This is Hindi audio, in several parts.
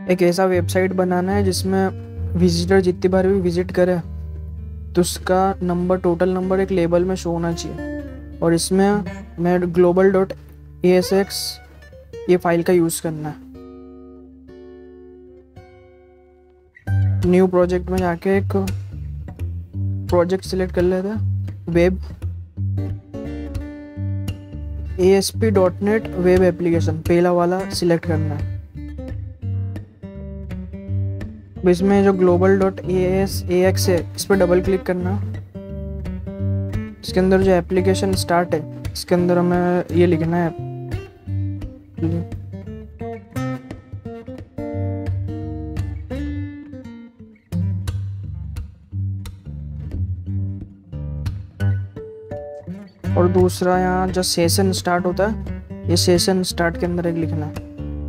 एक ऐसा वेबसाइट बनाना है जिसमें विजिटर जितनी बार भी विजिट करे तो उसका नंबर, टोटल नंबर एक लेबल में शो होना चाहिए। और इसमें मैं global.asx ये फाइल का यूज़ करना है। न्यू प्रोजेक्ट में जाके एक प्रोजेक्ट सिलेक्ट कर लेते हैं, वेब ASP.NET वेब एप्लीकेशन पहला वाला सिलेक्ट करना है। इसमें जो global.ax है इस पर डबल क्लिक करना। इसके अंदर जो एप्लीकेशन स्टार्ट है इसके अंदर हमें ये लिखना है और दूसरा यहाँ जो सेशन स्टार्ट होता है ये सेशन स्टार्ट के अंदर एक लिखना है।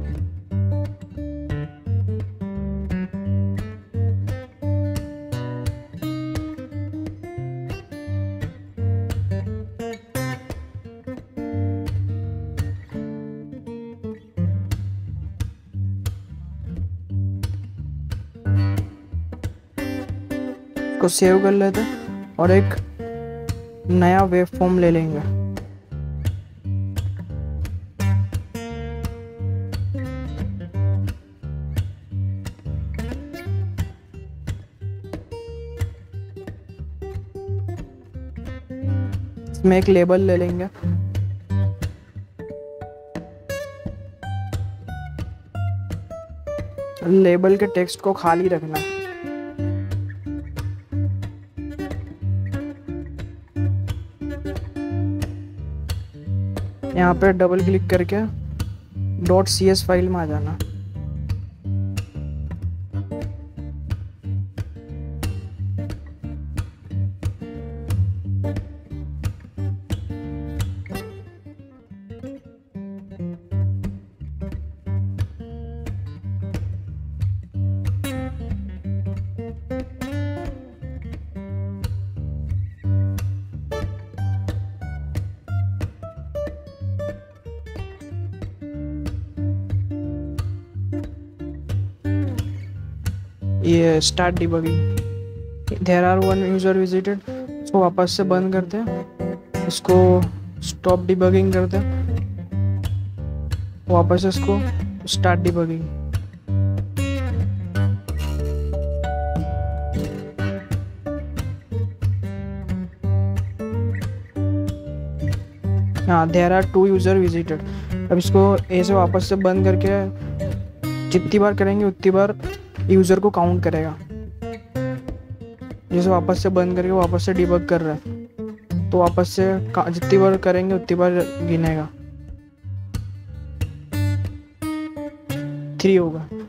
को सेव कर लेते हैं और एक नया वेब फॉर्म ले लेंगे। इसमें एक लेबल ले लेंगे। लेबल के टेक्स्ट को खाली रखना। यहाँ पे डबल क्लिक करके .cs फाइल में आ जाना। ये start debugging, there are one user visited, इसको वापस से बंद करते हैं, इसको स्टॉप डिबगिंग करते हैं, वापस इसको स्टार्ट डिबगिंग। हाँ, देयर आर 2 यूजर विजिटेड। अब इसको ऐसे वापस से बंद करके जितनी बार करेंगे उतनी बार यूज़र को काउंट करेगा। जैसे वापस से बंद करके वापस से डिबग कर रहा है तो वापस से जितनी बार करेंगे उतनी बार गिनेगा। 3 होगा।